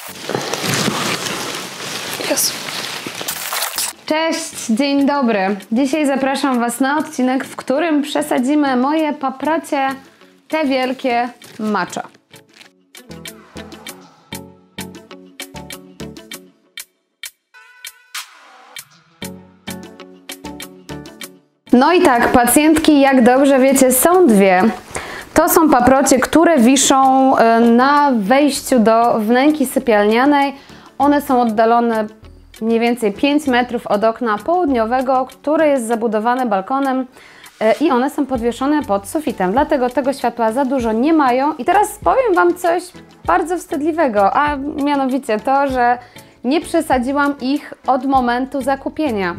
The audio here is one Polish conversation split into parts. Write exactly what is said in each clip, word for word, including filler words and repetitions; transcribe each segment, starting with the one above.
Jezu. Cześć, dzień dobry. Dzisiaj zapraszam Was na odcinek, w którym przesadzimy moje paprocie, te wielkie matcha. No i tak, pacjentki, jak dobrze wiecie, są dwie. To są paprocie, które wiszą na wejściu do wnęki sypialnianej. One są oddalone mniej więcej pięć metrów od okna południowego, które jest zabudowane balkonem i one są podwieszone pod sufitem. Dlatego tego światła za dużo nie mają. I teraz powiem Wam coś bardzo wstydliwego, a mianowicie to, że nie przesadziłam ich od momentu zakupienia.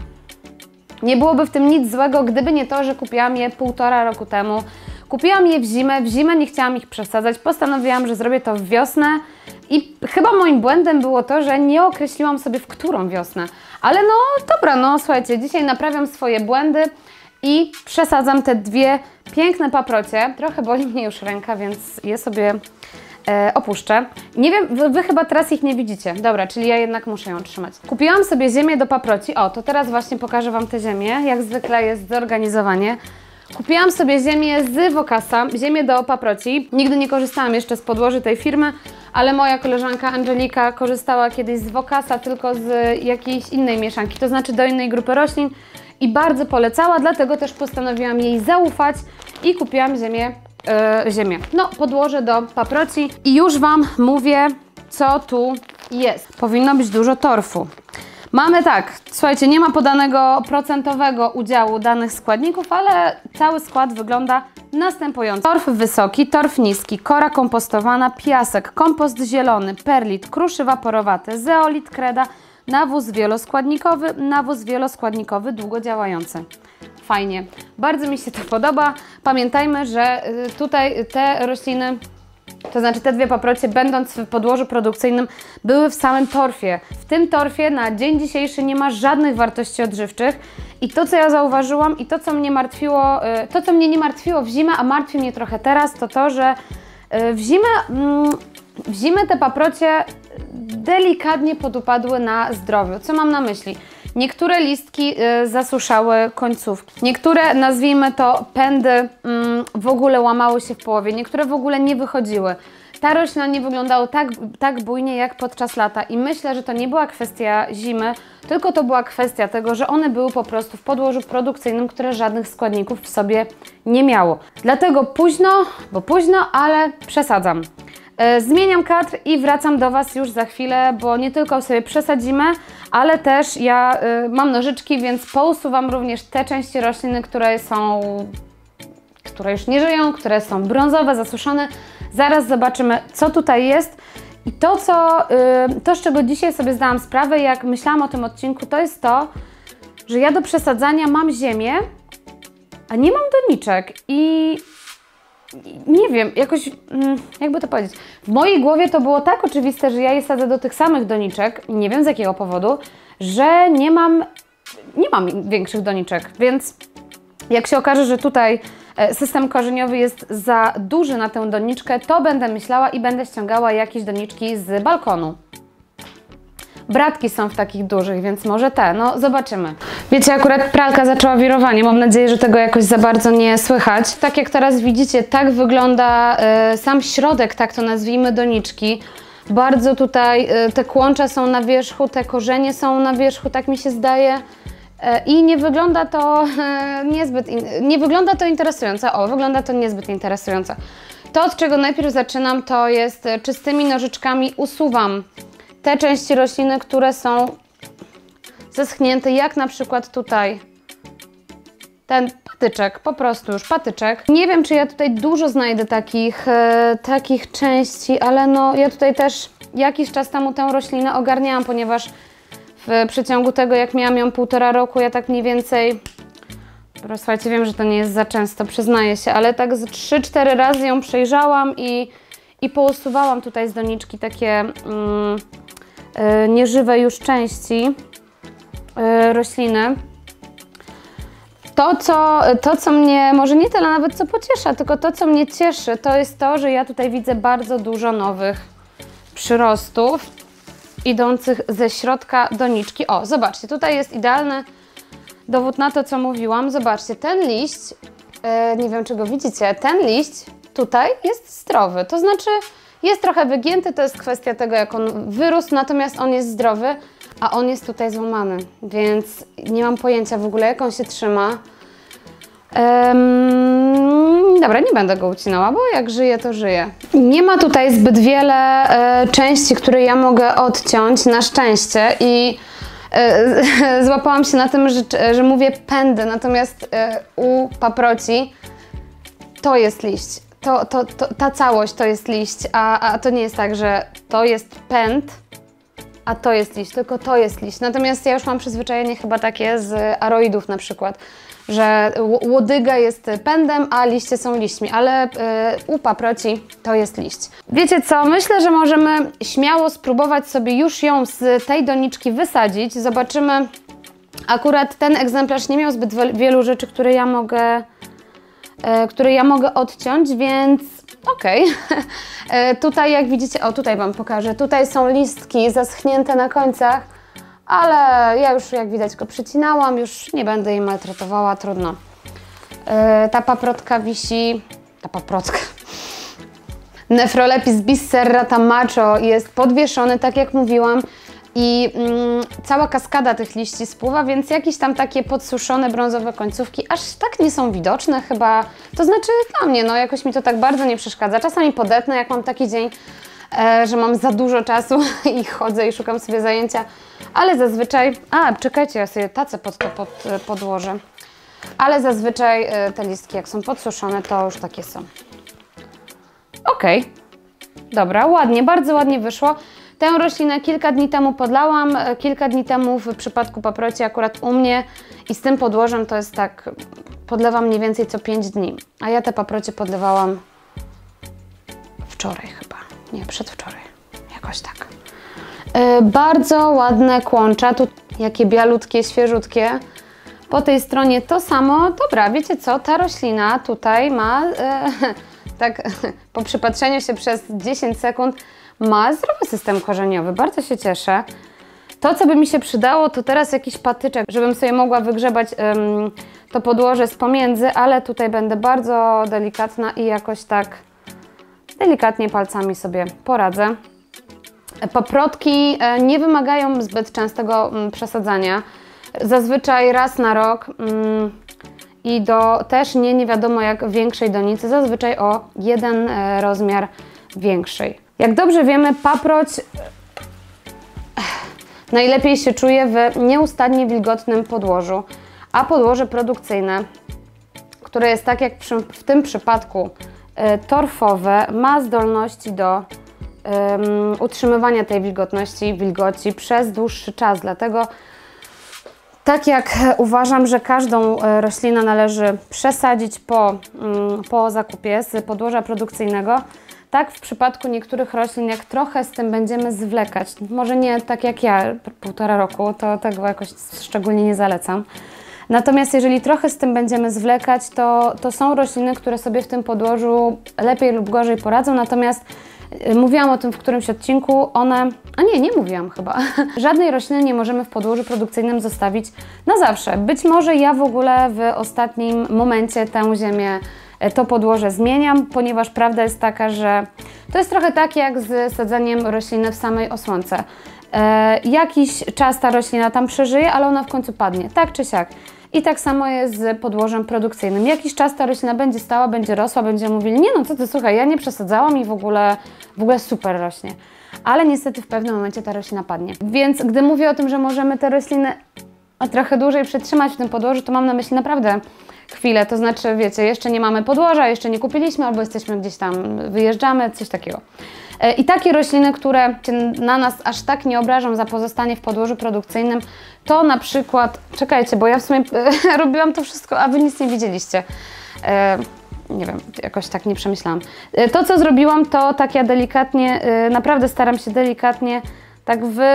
Nie byłoby w tym nic złego, gdyby nie to, że kupiłam je półtora roku temu. Kupiłam je w zimę, w zimę nie chciałam ich przesadzać, postanowiłam, że zrobię to w wiosnę i chyba moim błędem było to, że nie określiłam sobie, w którą wiosnę. Ale no dobra, no słuchajcie, dzisiaj naprawiam swoje błędy i przesadzam te dwie piękne paprocie. Trochę boli mnie już ręka, więc je sobie e, opuszczę. Nie wiem, wy, wy chyba teraz ich nie widzicie. Dobra, czyli ja jednak muszę ją trzymać. Kupiłam sobie ziemię do paproci. O, to teraz właśnie pokażę Wam tę ziemię. Jak zwykle jest zorganizowanie. Kupiłam sobie ziemię z Vocasa, ziemię do paproci. Nigdy nie korzystałam jeszcze z podłoży tej firmy, ale moja koleżanka Angelika korzystała kiedyś z Vocasa, tylko z jakiejś innej mieszanki, to znaczy do innej grupy roślin i bardzo polecała, dlatego też postanowiłam jej zaufać i kupiłam ziemię, yy, ziemię. No, podłoże do paproci i już Wam mówię, co tu jest. Powinno być dużo torfu. Mamy tak, słuchajcie, nie ma podanego procentowego udziału danych składników, ale cały skład wygląda następująco. Torf wysoki, torf niski, kora kompostowana, piasek, kompost zielony, perlit, kruszy waporowaty, zeolit, kreda, nawóz wieloskładnikowy, nawóz wieloskładnikowy długodziałający. Fajnie, bardzo mi się to podoba. Pamiętajmy, że tutaj te rośliny, to znaczy te dwie paprocie, będąc w podłożu produkcyjnym, były w samym torfie. W tym torfie na dzień dzisiejszy nie ma żadnych wartości odżywczych i to, co ja zauważyłam i to, co mnie martwiło, to, co mnie nie martwiło w zimę, a martwi mnie trochę teraz, to to, że w zimę, w zimę te paprocie delikatnie podupadły na zdrowiu. Co mam na myśli? Niektóre listki y, zasuszały końcówki. Niektóre, nazwijmy to, pędy y, w ogóle łamały się w połowie. Niektóre w ogóle nie wychodziły. Ta roślina nie wyglądała tak, tak bujnie jak podczas lata i myślę, że to nie była kwestia zimy, tylko to była kwestia tego, że one były po prostu w podłożu produkcyjnym, które żadnych składników w sobie nie miało. Dlatego późno, bo późno, ale przesadzam. Zmieniam kadr i wracam do Was już za chwilę, bo nie tylko sobie przesadzimy, ale też ja y, mam nożyczki, więc pousuwam również te części rośliny, które są, które już nie żyją, które są brązowe, zasuszone. Zaraz zobaczymy, co tutaj jest. I to, co, y, to, z czego dzisiaj sobie zdałam sprawę, jak myślałam o tym odcinku, to jest to, że ja do przesadzania mam ziemię, a nie mam doniczek i nie wiem, jakoś, jakby to powiedzieć, w mojej głowie to było tak oczywiste, że ja je sadzę do tych samych doniczek, nie wiem z jakiego powodu, że nie mam, nie mam większych doniczek, więc jak się okaże, że tutaj system korzeniowy jest za duży na tę doniczkę, to będę myślała i będę ściągała jakieś doniczki z balkonu. Bratki są w takich dużych, więc może te, no zobaczymy. Wiecie, akurat pralka zaczęła wirowanie, mam nadzieję, że tego jakoś za bardzo nie słychać. Tak jak teraz widzicie, tak wygląda y, sam środek, tak to nazwijmy, doniczki. Bardzo tutaj y, te kłącza są na wierzchu, te korzenie są na wierzchu, tak mi się zdaje. Y, I nie wygląda to y, niezbyt, in, nie wygląda to interesująco, o, wygląda to niezbyt interesująco. To, od czego najpierw zaczynam, to jest y, czystymi nożyczkami usuwam te części rośliny, które są zeschnięte, jak na przykład tutaj ten patyczek, po prostu już patyczek. Nie wiem, czy ja tutaj dużo znajdę takich, e, takich części, ale no ja tutaj też jakiś czas temu tę roślinę ogarniałam, ponieważ w przeciągu tego, jak miałam ją półtora roku, ja tak mniej więcej, słuchajcie, wiem, że to nie jest za często, przyznaję się, ale tak z trzy cztery razy ją przejrzałam i, i pousuwałam tutaj z doniczki takie mm, y, nieżywe już części y, rośliny. To co, to, co mnie, może nie tyle nawet co pociesza, tylko to, co mnie cieszy, to jest to, że ja tutaj widzę bardzo dużo nowych przyrostów. idących ze środka doniczki. O, zobaczcie, tutaj jest idealny dowód na to, co mówiłam. Zobaczcie, ten liść, yy, nie wiem, czy go widzicie, ten liść tutaj jest zdrowy, to znaczy jest trochę wygięty, to jest kwestia tego, jak on wyrósł, natomiast on jest zdrowy, a on jest tutaj złamany, więc nie mam pojęcia w ogóle, jak on się trzyma. Um, dobra, nie będę go ucinała, bo jak żyje, to żyje. Nie ma tutaj zbyt wiele e, części, które ja mogę odciąć, na szczęście, i e, złapałam się na tym, że, że mówię pędy, natomiast e, u paproci to jest liść. To, to, to, ta całość to jest liść, a, a to nie jest tak, że to jest pęd, a to jest liść, tylko to jest liść. Natomiast ja już mam przyzwyczajenie chyba takie z aroidów na przykład, że łodyga jest pędem, a liście są liśćmi, ale y, u paproci to jest liść. Wiecie co, myślę, że możemy śmiało spróbować sobie już ją z tej doniczki wysadzić. Zobaczymy, akurat ten egzemplarz nie miał zbyt wielu rzeczy, które ja mogę, y, które ja mogę odciąć, więc okej. Okay. Tutaj jak widzicie, o tutaj Wam pokażę, tutaj są listki zaschnięte na końcach, ale ja już jak widać go przycinałam, już nie będę jej maltretowała, trudno. Yy, ta paprotka wisi, ta paprotka, Nephrolepis bisserrata macho jest podwieszony, tak jak mówiłam, i mm, cała kaskada tych liści spływa, więc jakieś tam takie podsuszone brązowe końcówki aż tak nie są widoczne chyba, to znaczy dla mnie, no jakoś mi to tak bardzo nie przeszkadza. Czasami podetnę, jak mam taki dzień, e, że mam za dużo czasu i chodzę i szukam sobie zajęcia, ale zazwyczaj, a czekajcie, ja sobie tacę pod to pod, podłożę, ale zazwyczaj e, te listki jak są podsuszone, to już takie są. Okej, okay. Dobra, ładnie, bardzo ładnie wyszło. Tę roślinę kilka dni temu podlałam, kilka dni temu w przypadku paproci akurat u mnie i z tym podłożem to jest tak, podlewam mniej więcej co pięć dni, a ja te paprocie podlewałam wczoraj chyba, nie, przedwczoraj, jakoś tak. Yy, bardzo ładne kłącza, tu jakie bialutkie, świeżutkie. Po tej stronie to samo. Dobra, wiecie co, ta roślina tutaj ma, yy, tak po przypatrzeniu się przez dziesięć sekund, ma zdrowy system korzeniowy, bardzo się cieszę. To, co by mi się przydało, to teraz jakiś patyczek, żebym sobie mogła wygrzebać ym, to podłoże z pomiędzy, ale tutaj będę bardzo delikatna i jakoś tak delikatnie palcami sobie poradzę. Paprotki y, nie wymagają zbyt częstego y, przesadzania, zazwyczaj raz na rok y, i do też nie, nie wiadomo jak większej donicy, zazwyczaj o jeden y, rozmiar większej. Jak dobrze wiemy, paproć najlepiej się czuje w nieustannie wilgotnym podłożu, a podłoże produkcyjne, które jest tak jak przy, w tym przypadku y, torfowe, ma zdolności do y, utrzymywania tej wilgotności, wilgoci przez dłuższy czas. Dlatego tak jak uważam, że każdą roślinę należy przesadzić po, y, po zakupie z podłoża produkcyjnego, tak w przypadku niektórych roślin, jak trochę z tym będziemy zwlekać, może nie tak jak ja, półtora roku, to tego jakoś szczególnie nie zalecam. Natomiast jeżeli trochę z tym będziemy zwlekać, to, to są rośliny, które sobie w tym podłożu lepiej lub gorzej poradzą, natomiast yy, mówiłam o tym w którymś odcinku, one, a nie, nie mówiłam chyba, żadnej rośliny nie możemy w podłożu produkcyjnym zostawić na zawsze. Być może ja w ogóle w ostatnim momencie tę ziemię, to podłoże zmieniam, ponieważ prawda jest taka, że to jest trochę tak jak z sadzeniem rośliny w samej osłonce. E, jakiś czas ta roślina tam przeżyje, ale ona w końcu padnie, tak czy siak. I tak samo jest z podłożem produkcyjnym. Jakiś czas ta roślina będzie stała, będzie rosła, będziemy mówili, nie no co ty, słuchaj, ja nie przesadzałam i w ogóle, w ogóle super rośnie. Ale niestety w pewnym momencie ta roślina padnie. Więc gdy mówię o tym, że możemy te rośliny trochę dłużej przetrzymać w tym podłożu, to mam na myśli naprawdę chwilę, to znaczy, wiecie, jeszcze nie mamy podłoża, jeszcze nie kupiliśmy, albo jesteśmy gdzieś tam, wyjeżdżamy, coś takiego. I takie rośliny, które się na nas aż tak nie obrażą za pozostanie w podłożu produkcyjnym, to na przykład, czekajcie, bo ja w sumie robiłam to wszystko, a Wy nic nie widzieliście. E, nie wiem, jakoś tak nie przemyślałam. E, to, co zrobiłam, to tak ja delikatnie, e, naprawdę staram się delikatnie tak wy,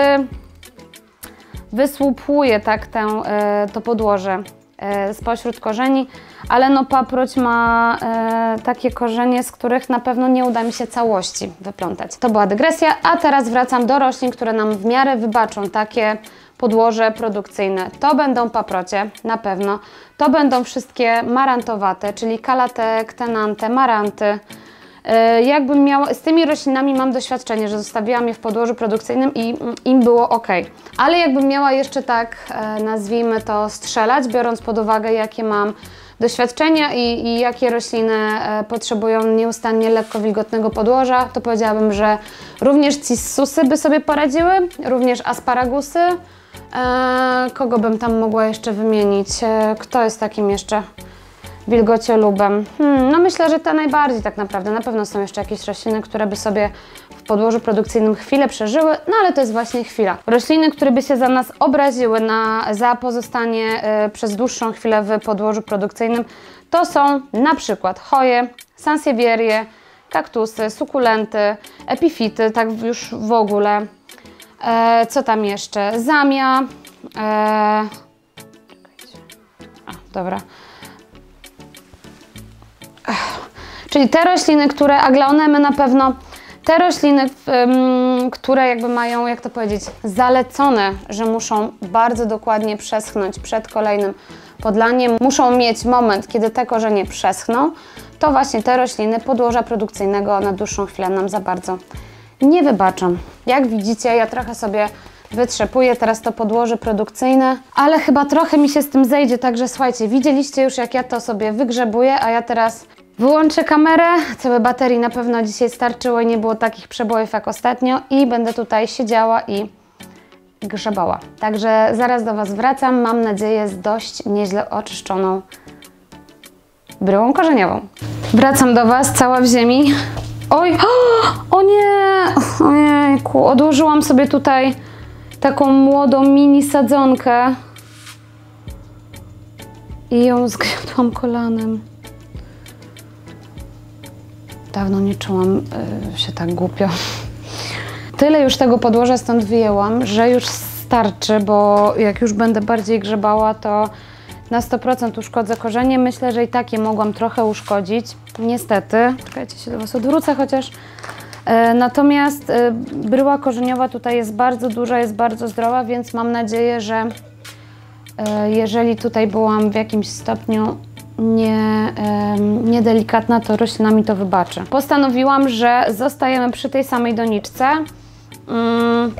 wysłupuję tak tę, e, to podłoże spośród korzeni, ale no paproć ma e, takie korzenie, z których na pewno nie uda mi się całości wyplątać. To była dygresja, a teraz wracam do roślin, które nam w miarę wybaczą takie podłoże produkcyjne. To będą paprocie, na pewno. To będą wszystkie marantowate, czyli kalate, ktenante, maranty. Jakbym miała, z tymi roślinami mam doświadczenie, że zostawiłam je w podłożu produkcyjnym i im było ok. Ale jakbym miała jeszcze tak, nazwijmy to, strzelać, biorąc pod uwagę, jakie mam doświadczenia i, i jakie rośliny potrzebują nieustannie lekko wilgotnego podłoża, to powiedziałabym, że również cissusy by sobie poradziły, również asparagusy. Kogo bym tam mogła jeszcze wymienić? Kto jest takim jeszcze wilgociolubem? Hmm, no myślę, że te najbardziej tak naprawdę. Na pewno są jeszcze jakieś rośliny, które by sobie w podłożu produkcyjnym chwilę przeżyły, no ale to jest właśnie chwila. Rośliny, które by się za nas obraziły na, za pozostanie y, przez dłuższą chwilę w podłożu produkcyjnym, to są na przykład choje, sansevierie, kaktusy, sukulenty, epifity, tak już w ogóle. E, co tam jeszcze? Zamia. E, a, dobra. Czyli te rośliny, które, aglaonemy na pewno, te rośliny, um, które jakby mają, jak to powiedzieć, zalecone, że muszą bardzo dokładnie przeschnąć przed kolejnym podlaniem, muszą mieć moment, kiedy te korzenie przeschną, to właśnie te rośliny podłoża produkcyjnego na dłuższą chwilę nam za bardzo nie wybaczą. Jak widzicie, ja trochę sobie wytrzepuję teraz to podłoże produkcyjne, ale chyba trochę mi się z tym zejdzie, także słuchajcie, widzieliście już, jak ja to sobie wygrzebuję, a ja teraz wyłączę kamerę, całe baterii na pewno dzisiaj starczyło i nie było takich przebojów jak ostatnio i będę tutaj siedziała i grzebała. Także zaraz do Was wracam, mam nadzieję z dość nieźle oczyszczoną bryłą korzeniową. Wracam do Was, cała w ziemi. Oj, o nie, ojejku, odłożyłam sobie tutaj taką młodą mini sadzonkę i ją zgniotłam kolanem. Dawno nie czułam y, się tak głupio. Tyle już tego podłoża stąd wyjęłam, że już starczy, bo jak już będę bardziej grzebała, to na sto procent uszkodzę korzenie. Myślę, że i tak je mogłam trochę uszkodzić. Niestety. Czekajcie, się do Was odwrócę chociaż. E, natomiast e, bryła korzeniowa tutaj jest bardzo duża, jest bardzo zdrowa, więc mam nadzieję, że e, jeżeli tutaj byłam w jakimś stopniu nie, e, niedelikatna, to roślina mi to wybaczy. Postanowiłam, że zostajemy przy tej samej doniczce. Mm.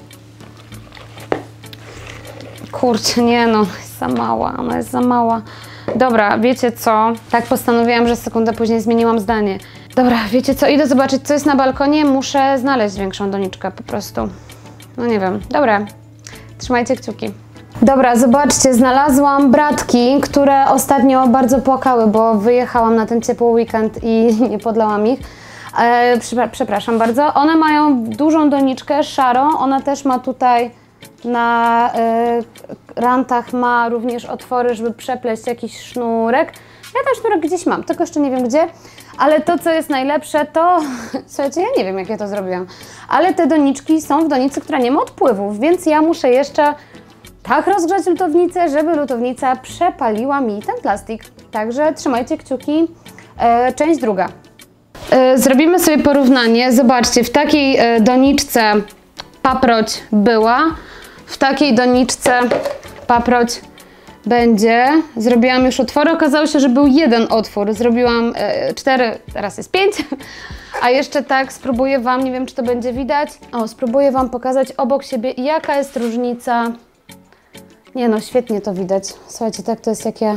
Kurczę, nie no, jest za mała, ona jest za mała. Dobra, wiecie co? Tak postanowiłam, że sekundę później zmieniłam zdanie. Dobra, wiecie co? Idę zobaczyć, co jest na balkonie. Muszę znaleźć większą doniczkę po prostu. No nie wiem. Dobra, trzymajcie kciuki. Dobra, zobaczcie, znalazłam bratki, które ostatnio bardzo płakały, bo wyjechałam na ten ciepły weekend i nie podlałam ich. E, przepraszam bardzo. One mają dużą doniczkę, szarą. Ona też ma tutaj na y, rantach ma również otwory, żeby przepleść jakiś sznurek. Ja ten sznurek gdzieś mam, tylko jeszcze nie wiem gdzie. Ale to, co jest najlepsze, to... Słuchajcie, ja nie wiem, jak ja to zrobiłam. Ale te doniczki są w donicy, która nie ma odpływów, więc ja muszę jeszcze tak rozgrzać lutownicę, żeby lutownica przepaliła mi ten plastik. Także trzymajcie kciuki. E, część druga. E, zrobimy sobie porównanie. Zobaczcie, w takiej e, doniczce paproć była. W takiej doniczce paproć będzie. Zrobiłam już otwory. Okazało się, że był jeden otwór. Zrobiłam e, cztery, teraz jest pięć. A jeszcze tak spróbuję Wam, nie wiem czy to będzie widać. O, spróbuję Wam pokazać obok siebie, jaka jest różnica. Nie no, świetnie to widać. Słuchajcie, tak to jest jak ja...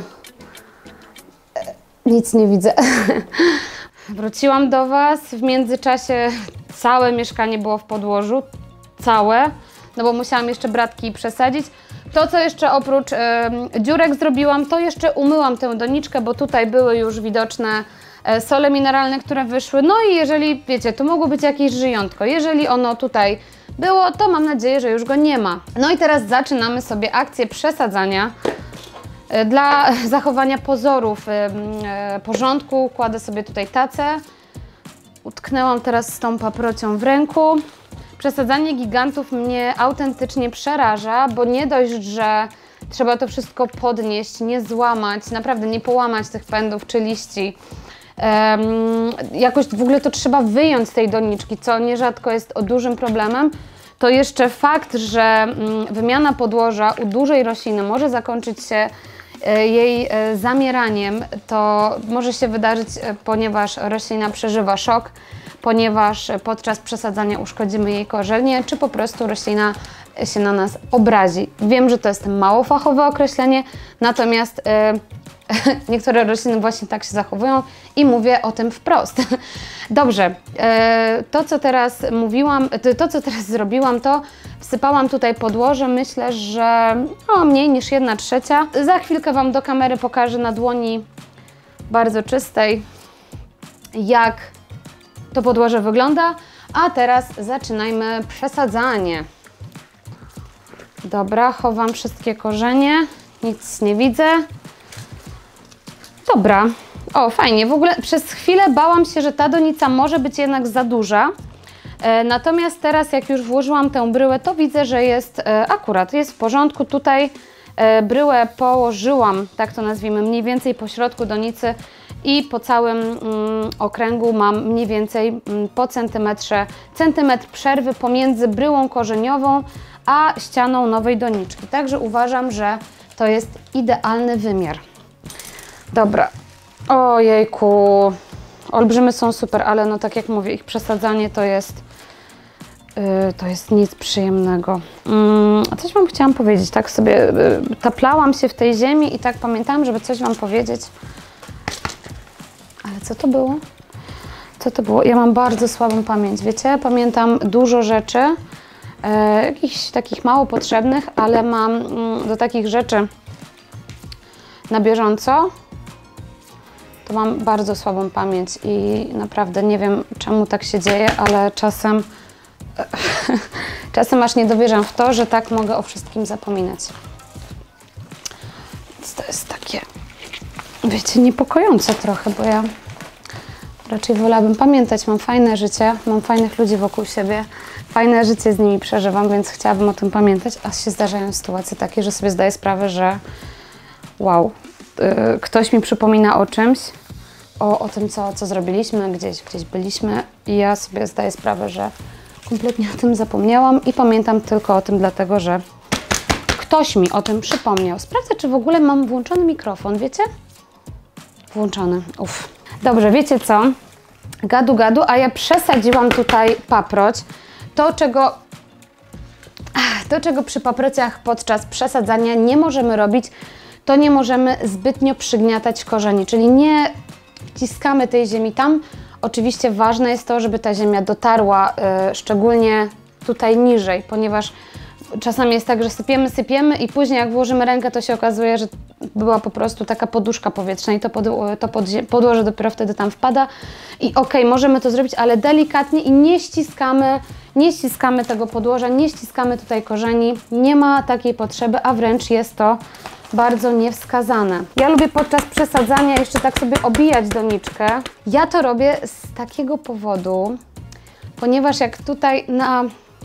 E, nic nie widzę. Wróciłam do Was. W międzyczasie całe mieszkanie było w podłożu. Całe. No bo musiałam jeszcze bratki przesadzić. To, co jeszcze oprócz y, dziurek zrobiłam, to jeszcze umyłam tę doniczkę, bo tutaj były już widoczne y, sole mineralne, które wyszły. No i jeżeli, wiecie, tu mogło być jakieś żyjątko. Jeżeli ono tutaj było, to mam nadzieję, że już go nie ma. No i teraz zaczynamy sobie akcję przesadzania. Y, dla zachowania pozorów y, y, porządku kładę sobie tutaj tacę. Utknęłam teraz z tą paprocią w ręku. Przesadzanie gigantów mnie autentycznie przeraża, bo nie dość, że Trzeba to wszystko podnieść, nie złamać, naprawdę nie połamać tych pędów czy liści. Um, jakoś w ogóle to trzeba wyjąć z tej doniczki, co nierzadko jest o dużym problemem. To jeszcze fakt, że mm, wymiana podłoża u dużej rośliny może zakończyć się e, jej e, zamieraniem, to może się wydarzyć, e, ponieważ roślina przeżywa szok, ponieważ podczas przesadzania uszkodzimy jej korzenie, czy po prostu roślina się na nas obrazi. Wiem, że to jest mało fachowe określenie, natomiast e, niektóre rośliny właśnie tak się zachowują i mówię o tym wprost. Dobrze, to co teraz mówiłam, to co teraz zrobiłam, to wsypałam tutaj podłoże, myślę, że no, mniej niż jedna trzecia. Za chwilkę Wam do kamery pokażę na dłoni bardzo czystej, jak to podłoże wygląda, a teraz zaczynajmy przesadzanie. Dobra, chowam wszystkie korzenie, nic nie widzę. Dobra, o fajnie, w ogóle przez chwilę bałam się, że ta donica może być jednak za duża, e, natomiast teraz jak już włożyłam tę bryłę, to widzę, że jest e, akurat, jest w porządku. Tutaj e, bryłę położyłam, tak to nazwijmy, mniej więcej po środku donicy i po całym mm, okręgu mam mniej więcej mm, po centymetrze, centymetr przerwy pomiędzy bryłą korzeniową a ścianą nowej doniczki, także uważam, że to jest idealny wymiar. Dobra, ojejku, olbrzymy są super, ale no tak jak mówię, ich przesadzanie to jest, yy, to jest nic przyjemnego. Yy, coś Wam chciałam powiedzieć, tak sobie yy, taplałam się w tej ziemi i tak pamiętałam, żeby coś Wam powiedzieć. Ale co to było? Co to było? Ja mam bardzo słabą pamięć, wiecie? Pamiętam dużo rzeczy, yy, jakichś takich mało potrzebnych, ale mam yy, do takich rzeczy na bieżąco, to mam bardzo słabą pamięć i naprawdę nie wiem, czemu tak się dzieje, ale czasem czasem aż nie dowierzam w to, że tak mogę o wszystkim zapominać. Więc to jest takie, wiecie, niepokojące trochę, bo ja raczej wolałabym pamiętać. Mam fajne życie, mam fajnych ludzi wokół siebie, fajne życie z nimi przeżywam, więc chciałabym o tym pamiętać, a się zdarzają sytuacje takie, że sobie zdaję sprawę, że wow, yy, ktoś mi przypomina o czymś, o, o tym, co, co zrobiliśmy, gdzieś, gdzieś byliśmy i ja sobie zdaję sprawę, że kompletnie o tym zapomniałam i pamiętam tylko o tym dlatego, że ktoś mi o tym przypomniał. Sprawdzę, czy w ogóle mam włączony mikrofon, wiecie? Włączony, uff. Dobrze, wiecie co? Gadu, gadu, a ja przesadziłam tutaj paproć. To, czego To, czego przy paprociach podczas przesadzania nie możemy robić, to nie możemy zbytnio przygniatać korzeni, czyli nie wciskamy tej ziemi tam. Oczywiście ważne jest to, żeby ta ziemia dotarła y, szczególnie tutaj niżej, ponieważ czasami jest tak, że sypiemy, sypiemy i później jak włożymy rękę, to się okazuje, że była po prostu taka poduszka powietrzna i to, pod, to pod, podłoże dopiero wtedy tam wpada. I okej, okay, możemy to zrobić, ale delikatnie i nie ściskamy, nie ściskamy tego podłoża, nie ściskamy tutaj korzeni. Nie ma takiej potrzeby, a wręcz jest to bardzo niewskazane. Ja lubię podczas przesadzania jeszcze tak sobie obijać doniczkę. Ja to robię z takiego powodu, ponieważ jak tutaj na...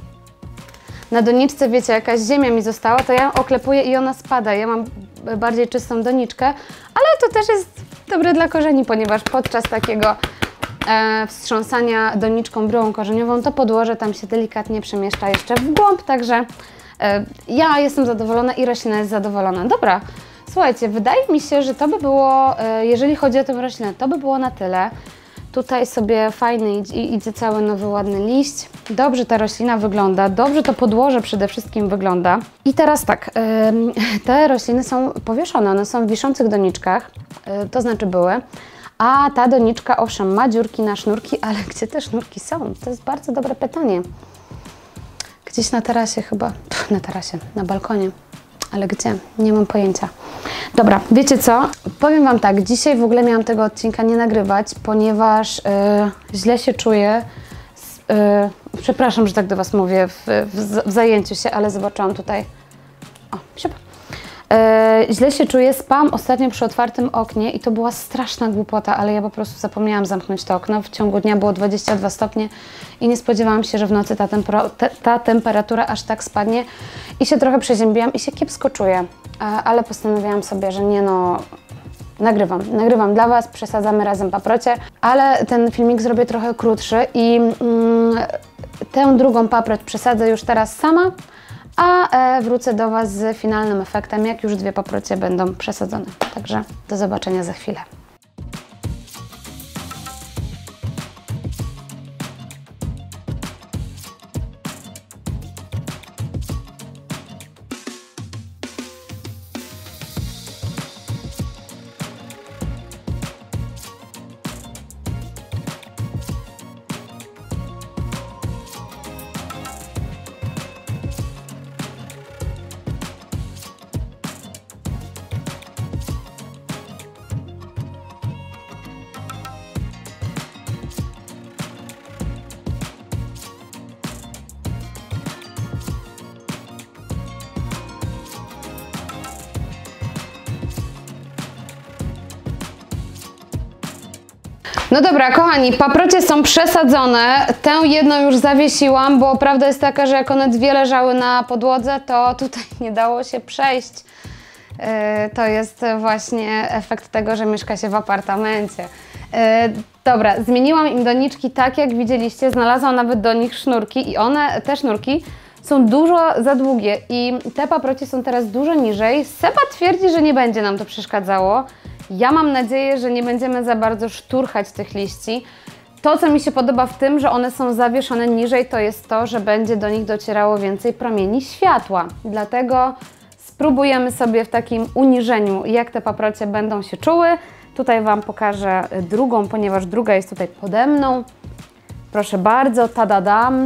Na doniczce, wiecie, jakaś ziemia mi została, to ja ją oklepuję i ona spada. Ja mam bardziej czystą doniczkę, ale to też jest dobre dla korzeni, ponieważ podczas takiego e, wstrząsania doniczką, bryłą korzeniową, to podłoże tam się delikatnie przemieszcza jeszcze w głąb, także e, ja jestem zadowolona i roślina jest zadowolona. Dobra, słuchajcie, wydaje mi się, że to by było, e, jeżeli chodzi o tę roślinę, to by było na tyle. Tutaj sobie fajny idzie, idzie cały nowy, ładny liść. Dobrze ta roślina wygląda, dobrze to podłoże przede wszystkim wygląda. I teraz tak, yy, te rośliny są powieszone, one są w wiszących doniczkach, yy, to znaczy były. A ta doniczka, owszem, ma dziurki na sznurki, ale gdzie te sznurki są? To jest bardzo dobre pytanie. Gdzieś na tarasie chyba, Pff, na tarasie, na balkonie. Ale gdzie? Nie mam pojęcia. Dobra, wiecie co? Powiem Wam tak, dzisiaj w ogóle miałam tego odcinka nie nagrywać, ponieważ yy, źle się czuję. Yy, przepraszam, że tak do Was mówię w, w, w zajęciu się, ale zobaczyłam tutaj... O, siup. Yy, źle się czuję, spałam ostatnio przy otwartym oknie i to była straszna głupota, ale ja po prostu zapomniałam zamknąć to okno. W ciągu dnia było dwadzieścia dwa stopnie i nie spodziewałam się, że w nocy ta, tempera te, ta temperatura aż tak spadnie i się trochę przeziębiłam i się kiepsko czuję. ale postanowiłam sobie, że nie no, nagrywam, nagrywam dla Was, przesadzamy razem paprocie, ale ten filmik zrobię trochę krótszy i mm, tę drugą paproć przesadzę już teraz sama, a e, wrócę do Was z finalnym efektem, jak już dwie paprocie będą przesadzone. Także do zobaczenia za chwilę. No dobra, kochani, paprocie są przesadzone. Tę jedną już zawiesiłam, bo prawda jest taka, że jak one dwie leżały na podłodze, to tutaj nie dało się przejść. Yy, to jest właśnie efekt tego, że mieszka się w apartamencie. Yy, dobra, zmieniłam im doniczki tak, jak widzieliście. Znalazłam nawet do nich sznurki i one, te sznurki, są dużo za długie i te paprocie są teraz dużo niżej. Seba twierdzi, że nie będzie nam to przeszkadzało. Ja mam nadzieję, że nie będziemy za bardzo szturchać tych liści. To, co mi się podoba w tym, że one są zawieszone niżej, to jest to, że będzie do nich docierało więcej promieni światła. Dlatego spróbujemy sobie w takim uniżeniu, jak te paprocie będą się czuły. Tutaj Wam pokażę drugą, ponieważ druga jest tutaj pode mną. Proszę bardzo, tadadam.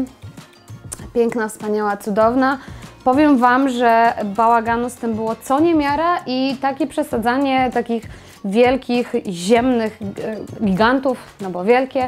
Piękna, wspaniała, cudowna. Powiem Wam, że bałaganu z tym było co niemiara i takie przesadzanie takich wielkich, ziemnych gigantów, no bo wielkie,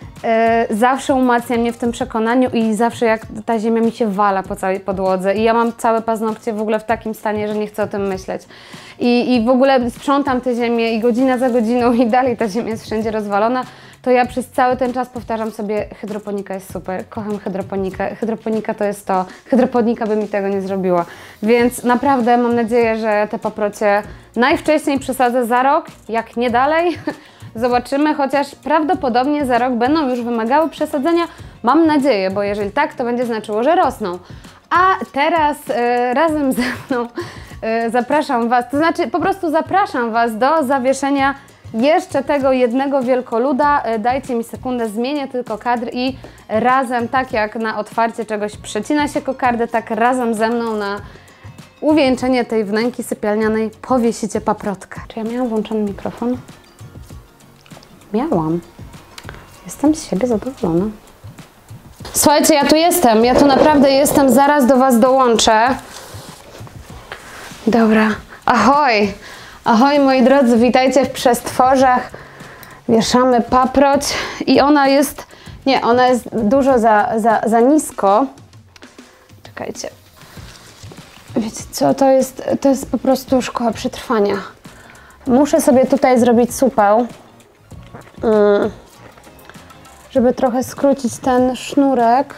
yy, zawsze umacnia mnie w tym przekonaniu i zawsze jak ta ziemia mi się wala po całej podłodze i ja mam całe paznokcie w ogóle w takim stanie, że nie chcę o tym myśleć. I, i w ogóle sprzątam tę ziemię i godzina za godziną i dalej ta ziemia jest wszędzie rozwalona, to ja przez cały ten czas powtarzam sobie, hydroponika jest super, kocham hydroponikę, hydroponika to jest to, hydroponika by mi tego nie zrobiła. Więc naprawdę mam nadzieję, że te paprocie najwcześniej przesadzę za rok, jak nie dalej. Zobaczymy, chociaż prawdopodobnie za rok będą już wymagały przesadzenia. Mam nadzieję, bo jeżeli tak, to będzie znaczyło, że rosną. A teraz y, razem ze mną y, zapraszam Was, to znaczy po prostu zapraszam Was do zawieszenia jeszcze tego jednego wielkoluda. Dajcie mi sekundę, zmienię tylko kadr i razem, tak jak na otwarcie czegoś przecina się kokardę, tak razem ze mną na uwieńczenie tej wnęki sypialnianej powiesicie paprotkę. Czy ja miałam włączony mikrofon? Miałam. Jestem z siebie zadowolona. Słuchajcie, ja tu jestem, ja tu naprawdę jestem, zaraz do Was dołączę. Dobra, ahoj! Ahoj moi drodzy, witajcie w przestworzach. Wieszamy paproć i ona jest, nie, ona jest dużo za, za, za nisko. Czekajcie. Wiecie co, to jest, to jest po prostu szkoła przetrwania. Muszę sobie tutaj zrobić supę, żeby trochę skrócić ten sznurek.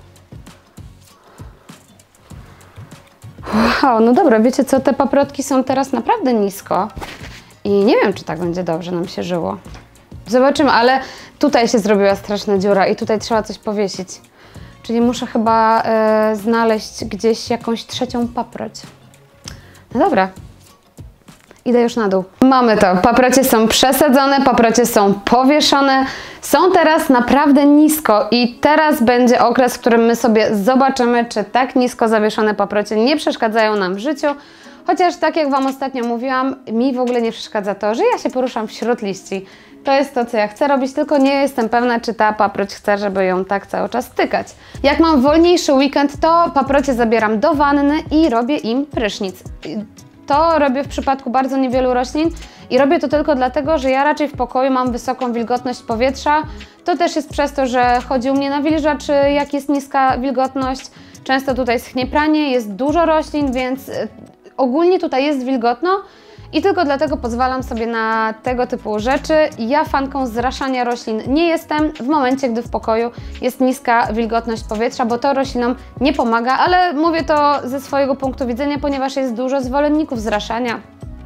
Wow, no dobra, wiecie co, te paprotki są teraz naprawdę nisko i nie wiem, czy tak będzie dobrze nam się żyło. Zobaczymy, ale tutaj się zrobiła straszna dziura i tutaj trzeba coś powiesić. Czyli muszę chyba e, znaleźć gdzieś jakąś trzecią paproć. No dobra. Idę już na dół. Mamy to. Paprocie są przesadzone, paprocie są powieszone. Są teraz naprawdę nisko i teraz będzie okres, w którym my sobie zobaczymy, czy tak nisko zawieszone paprocie nie przeszkadzają nam w życiu. Chociaż tak jak Wam ostatnio mówiłam, mi w ogóle nie przeszkadza to, że ja się poruszam wśród liści. To jest to, co ja chcę robić, tylko nie jestem pewna, czy ta paproć chce, żeby ją tak cały czas tykać. Jak mam wolniejszy weekend, to paprocie zabieram do wanny i robię im prysznic. To robię w przypadku bardzo niewielu roślin i robię to tylko dlatego, że ja raczej w pokoju mam wysoką wilgotność powietrza. To też jest przez to, że chodzi u mnie na wilża, czy jak jest niska wilgotność. Często tutaj schnie pranie, jest dużo roślin, więc ogólnie tutaj jest wilgotno I tylko dlatego pozwalam sobie na tego typu rzeczy. Ja fanką zraszania roślin nie jestem w momencie, gdy w pokoju jest niska wilgotność powietrza, bo to roślinom nie pomaga, ale mówię to ze swojego punktu widzenia, ponieważ jest dużo zwolenników zraszania.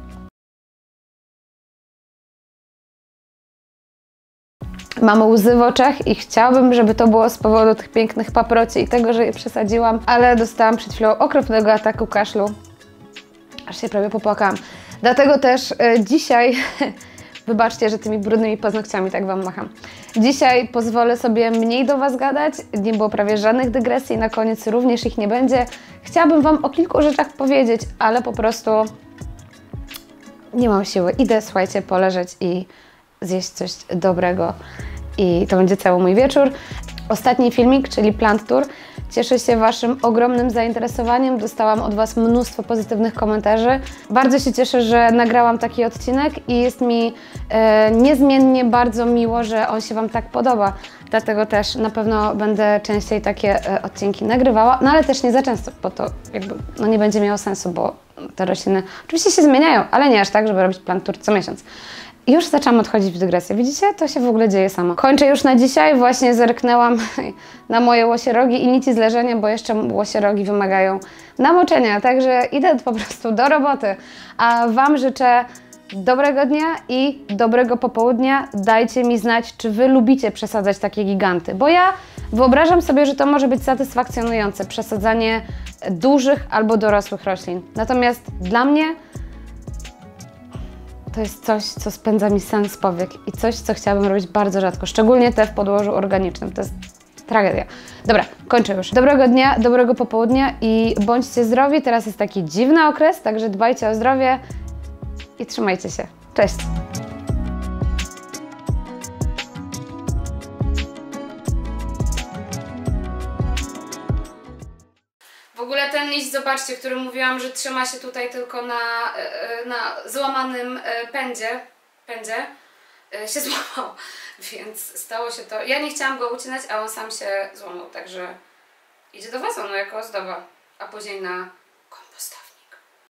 Mam łzy w oczach i chciałabym, żeby to było z powodu tych pięknych paproci i tego, że je przesadziłam, ale dostałam przed chwilą okropnego ataku kaszlu. Aż się prawie popłakałam. Dlatego też y, dzisiaj, wybaczcie, że tymi brudnymi paznokciami tak Wam macham. Dzisiaj pozwolę sobie mniej do Was gadać, nie było prawie żadnych dygresji, na koniec również ich nie będzie. Chciałabym Wam o kilku rzeczach powiedzieć, ale po prostu nie mam siły. Idę, słuchajcie, poleżeć i zjeść coś dobrego i to będzie cały mój wieczór. Ostatni filmik, czyli Plant Tour. Cieszę się Waszym ogromnym zainteresowaniem. Dostałam od Was mnóstwo pozytywnych komentarzy. Bardzo się cieszę, że nagrałam taki odcinek i jest mi e, niezmiennie bardzo miło, że on się Wam tak podoba. Dlatego też na pewno będę częściej takie e, odcinki nagrywała, no ale też nie za często, bo to jakby no, nie będzie miało sensu, bo te rośliny oczywiście się zmieniają, ale nie aż tak, żeby robić Plant Tour co miesiąc. Już zaczęłam odchodzić w dygresję. Widzicie? To się w ogóle dzieje samo. Kończę już na dzisiaj. Właśnie zerknęłam na moje łosierogi i nici z leżenia, bo jeszcze łosierogi wymagają namoczenia. Także idę po prostu do roboty. A Wam życzę dobrego dnia i dobrego popołudnia. Dajcie mi znać, czy Wy lubicie przesadzać takie giganty. Bo ja wyobrażam sobie, że to może być satysfakcjonujące. Przesadzanie dużych albo dorosłych roślin. Natomiast dla mnie to jest coś, co spędza mi sen z powiek i coś, co chciałabym robić bardzo rzadko, szczególnie te w podłożu organicznym. To jest tragedia. Dobra, kończę już. Dobrego dnia, dobrego popołudnia i bądźcie zdrowi. Teraz jest taki dziwny okres, także dbajcie o zdrowie i trzymajcie się. Cześć! W ogóle ten liść, zobaczcie, który mówiłam, że trzyma się tutaj tylko na, na złamanym pędzie, pędzie, się złamał, więc stało się to. Ja nie chciałam go ucinać, a on sam się złamał, także idzie do wazonu jako ozdoba, a później na